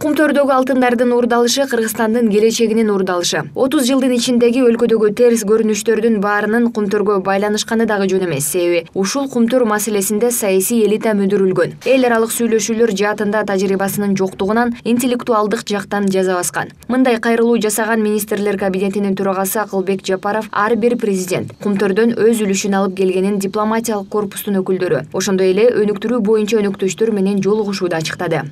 Кумтөрдөгү алтындардын уурдалышы Кыргызстандын келечегинин уурдалышы. 30 жылдын ичиндеги өлкөдөгү терс көрүнүштөрдүн баарынын кумтөргө байланышканы дагы жөн эмес. Себеби ушул кумтөр маселесинде саясий элита мүдүрүлгөн. Эл аралык сүйлөшүүлөр жаатында тажрыйбасынын жоктугунан интеллектуалдык жактан жаза баскан. Мындай кайрылуу жасаган министрлер кабинетинин төрагасы Акылбек Жапаров ар бир президент кумтөрдөн өз үлүшүн алып келгенин дипломатиялык корпустун өкүлдөрү, ошондой эле өнүктүрүү боюнча өнөктөштөр менен жолугушууда ачыктады.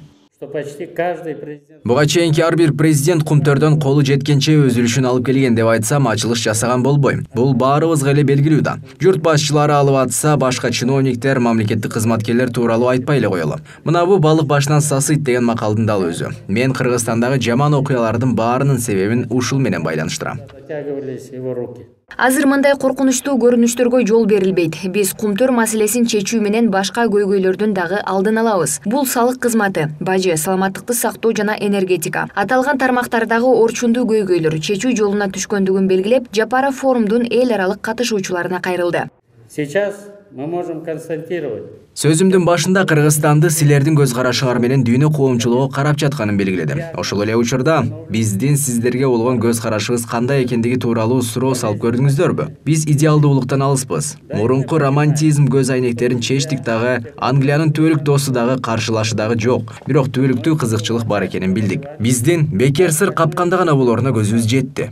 Буга чейинки ар бир президент кумтөрдөн колу жеткенче өз үлүшүн алып келген деп айтсам ачылыш жасаган болбойм. Бул баарыбызга эле белгилүү да. Журт башчылары алып атса, башка чиновниктер, мамлекеттик кызматкерлер тууралуу айтпай эле коелу. Мына бул балык башынан сасыйт деген макалдын дал өзү. Мен Кыргызстандагы жаман окуялардын баарынын себебин ушул менен байланыштырам. Азыр мындай коркунучтуу көрүнүштөргө жол берилбейт. Биз кумтөр маселесин чечүү менен башка көйгөйлөрдүн дагы алдын алабыз. Бул салык кызматы, бажы, саламаттыкты сактоо жана энергетика. Аталган тармактардагы орчундуу көйгөйлөр чечүү жолуна түшкөндүгүн белгилеп, Жапаров форумдун эл аралык катышуучуларына кайрылды. Сейчас мы можем констатировать. Сөзүмдүн башында Кыргызстанды силердин көз карашыңар менен дүйнө коомчулугу карап жатканын белгиледим. Ошол эле учурда биздин сиздерге болгон көз карашыбыз кандай экендиги тууралуу суроо салып көрдүңүздөрбү? Биз идеалдуулуктан алыспыз. Мурунку романтизм көз айнектерин чечтик дагы, Англиянын түбөлүк досу дагы, каршылашы дагы жок. Бирок түбөлүктүү кызыкчылык бар экенин билдик. Биздин бекер сыр капканда гана болоруна көзүбүз жетти.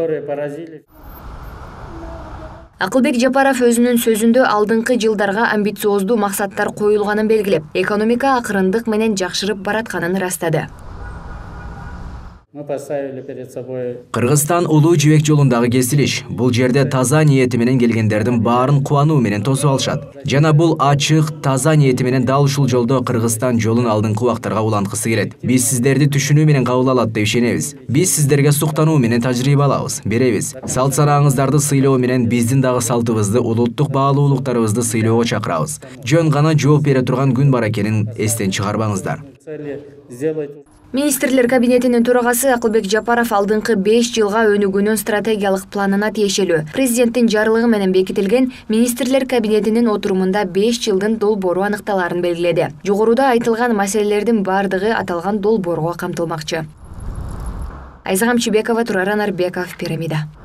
Акылбек Жапаров өзүнүн сөзүндө алдыңкы жылдарга амбициоздуу максаттар коюлганын белгилеп, экономика акырындык менен жакшырып баратканын ырастады. Кыргызстан улуу жибек жолундагы кесилиш. Бул жерде таза ниети менен келгендердин баарын кубануу менен тосуп алышат. Жана бул ачык, таза ниети менен дал ушул жолдо Кыргызстан жолун алдыңкы убактарга уланткысы келет. Биз сиздерди түшүнүү менен кабыл алат деп ишенебиз. Биз сиздерге суктануу менен тажрыйба алабыз, беребиз. Салт санааңыздарды сыйлоо менен биздин дагы салтыбызды, улуттук баалуулуктарыбызды сыйлоого чакырабыз. Жөн гана жооп бере турган күн бар экенин эстен чыгарбаңыздар. Министрлер кабинетинин төрагасы Акылбек Жапаров алдыңкы 5 жылга өнүгүүнүн стратегиялык планына тиешелүү. Президенттин жарлыгы менен бекитилген министрлер кабинетинин отурумунда 5 жылдын долбоору аныкталарын белгиледи. Жогоруда айтылган маселелердин бардыгы аталган долбоорго камтылмакчы. Айза Камчыбекова, Турар Анарбеков, Пирамида.